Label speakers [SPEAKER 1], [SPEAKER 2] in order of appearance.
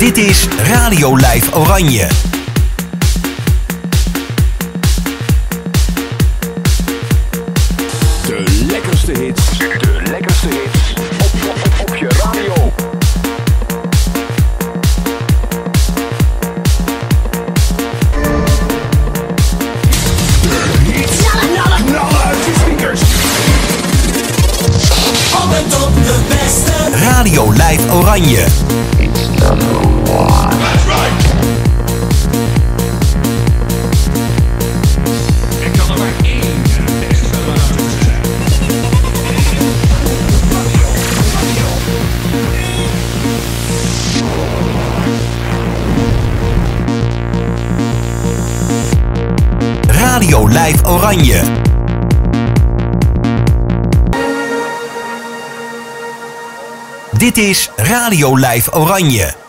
[SPEAKER 1] Dit is Radio Live Oranje.
[SPEAKER 2] De lekkerste hits. De lekkerste hits. Op je radio. De hits. Knallen uit je speakers.
[SPEAKER 3] Altijd op de beste.
[SPEAKER 1] Radio Live Oranje.
[SPEAKER 2] It's number one. That's right. Ik kan er maar één extra luisteren zijn.
[SPEAKER 1] Radio Live Oranje. Dit is Radio Live Oranje.